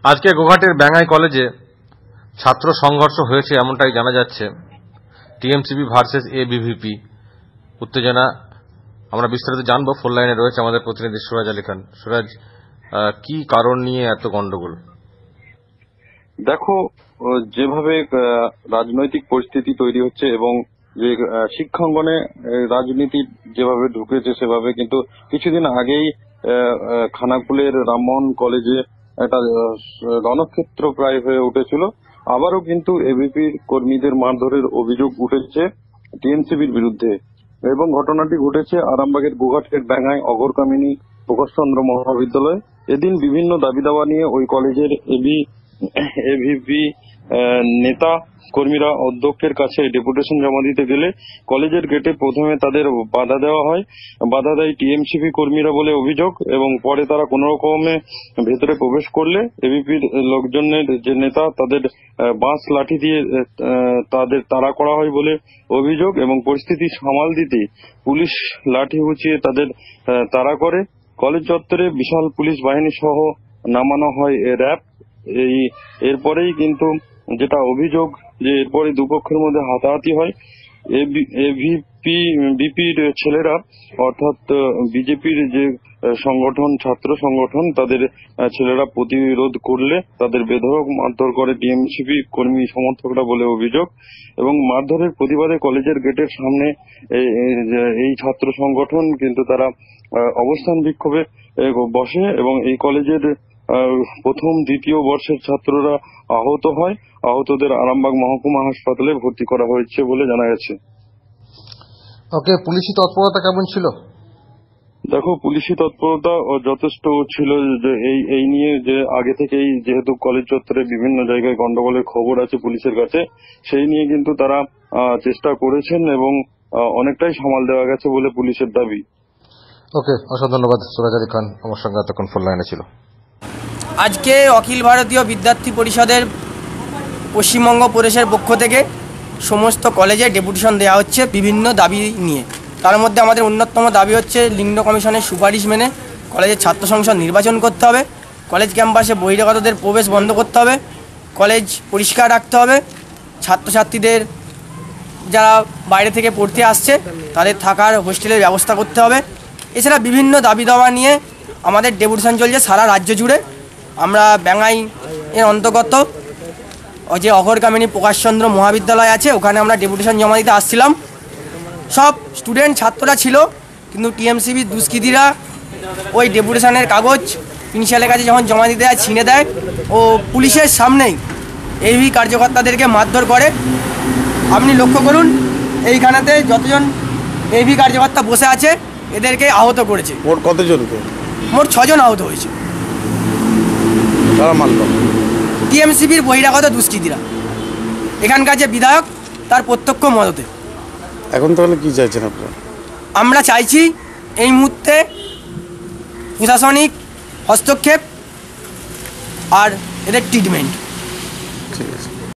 আজকে গোঘাটের ব্যাঙ্গাই কলেজে ছাত্র সংঘর্ষ হয়েছে এমনটাই জানা যাচ্ছে। টিএমসিপি ভার্সেস এবিভিপি উত্তেজনা আমরা বিস্তারিত জানবো। ফোন লাইনে রয়েছে আমাদের প্রতিনিধি সুরাজ আলী খান। সুরাজ, কি কারণ নিয়ে এত গন্ডগোল? দেখো, যেভাবে রাজনৈতিক পরিস্থিতি তৈরি হচ্ছে এবং যে শিক্ষাঙ্গনে রাজনীতি যেভাবে ঢুকেছে সেভাবে কিন্তু কিছুদিন আগেই খানাকুলের রামমোহন কলেজে একটা রণক্ষেত্র প্রায় হয়ে উঠেছিল। আবারও কিন্তু এবিপির কর্মীদের মারধরের অভিযোগ উঠেছে টিএমসিপির বিরুদ্ধে এবং ঘটনাটি ঘটেছে আরামবাগের গোঘাটের ব্যাঙ্গাই অগরকামিনী প্রকাশচন্দ্র মহাবিদ্যালয়। এদিন বিভিন্ন দাবি দাওয়া নিয়ে ওই কলেজের এভিপি নেতা কর্মীরা অধ্যক্ষের কাছে ডেপুটেশন জমা দিতে গেলে কলেজের গেটে প্রথমে তাদের বাধা দেওয়া হয়। বাধা দেয় টিএমসিপি কর্মীরা বলে অভিযোগ এবং পরে তারা কোন রকমে ভেতরে প্রবেশ করলে এবিপির লোকজনের যে নেতা তাদের বাঁশ লাঠি দিয়ে তাদের তাড়া করা হয় বলে অভিযোগ এবং পরিস্থিতি সামাল দিতে পুলিশ লাঠি উঁচিয়ে তাদের তাড়া করে। কলেজ চত্বরে বিশাল পুলিশ বাহিনী সহ নামানো হয় র্যাব। এরপরেই কিন্তু যেটা অভিযোগ যে এরপরে দুপক্ষের মধ্যে হাতাহাতি হয়। বিপির ছেলেরা অর্থাৎ বিজেপির যে সংগঠন ছাত্র সংগঠন তাদের ছেলেরা প্রতিরোধ করলে তাদের বেধড়ক মারধর করে টিএমসিপি কর্মী সমর্থকরা বলে অভিযোগ এবং মারধরের প্রতিবাদে কলেজের গেটের সামনে এই ছাত্র সংগঠন কিন্তু তারা অবস্থান বিক্ষোভে বসে এবং এই কলেজের প্রথম দ্বিতীয় বর্ষের ছাত্ররা আহত হয়। আহতদের আরামবাগ মহকুমা হাসপাতালে ভর্তি করা হয়েছে বলে জানা গেছে। ওকে, পুলিশি তৎপরতা কেমন ছিল? দেখো, পুলিশি তৎপরতা যথেষ্ট ছিল। যে এই নিয়ে যে আগে থেকেই যেহেতু কলেজ চত্বরে বিভিন্ন জায়গায় গন্ডগোলের খবর আছে পুলিশের কাছে, সেই নিয়ে কিন্তু তারা চেষ্টা করেছেন এবং অনেকটাই সামাল দেওয়া গেছে বলে পুলিশের দাবি। ওকে, অসংখ্য ধন্যবাদ সুরাজ আলী খান আমার সঙ্গে এতক্ষণ ফোন লাইনে ছিল। আজকে অখিল ভারতীয় বিদ্যার্থী পরিষদের পশ্চিমবঙ্গ প্রদেশের পক্ষ থেকে সমস্ত কলেজে ডেপুটেশন দেওয়া হচ্ছে বিভিন্ন দাবি নিয়ে। তার মধ্যে আমাদের অন্যতম দাবি হচ্ছে লিঙ্গ কমিশনের সুপারিশ মেনে কলেজের ছাত্র সংসদ নির্বাচন করতে হবে, কলেজ ক্যাম্পাসে বহিরাগতদের প্রবেশ বন্ধ করতে হবে, কলেজ পরিষ্কার রাখতে হবে, ছাত্রছাত্রীদের যারা বাইরে থেকে পড়তে আসছে তাদের থাকার হোস্টেলের ব্যবস্থা করতে হবে। এছাড়া বিভিন্ন দাবি দাওয়া নিয়ে আমাদের ডেপুটেশন চলছে সারা রাজ্য জুড়ে। আমরা ব্যাঙ্গাই এর অন্তর্গত যে অগরকামিনী প্রকাশচন্দ্র মহাবিদ্যালয় আছে ওখানে আমরা ডেপুটেশন জমা দিতে আসছিলাম। সব স্টুডেন্ট ছাত্ররা ছিল, কিন্তু টিএমসিবি দুষ্কৃতীরা ওই ডেপুটেশনের কাগজ প্রিন্সিপালের কাছে যখন জমা দিতে যায় ছিনে দেয় ও পুলিশের সামনেই এবি কার্যকর্তাদেরকে মারধর করে। আপনি লক্ষ্য করুন এইখানেতে যতজন এবি কার্যকর্তা বসে আছে এদেরকে আহত করেছে। মোট কতজনকে? মোট 6 জন আহত হয়েছে। তারা মারল টিএমসিবির বহিরাগত দুষ্কৃতীরা। এখানকার যে বিধায়ক তার প্রত্যক্ষ মদতে। এখন তাহলে কি চাইছেন আপনারা? আমরা চাইছি এই মুহূর্তে প্রশাসনিক হস্তক্ষেপ আর এদের ট্রিটমেন্ট।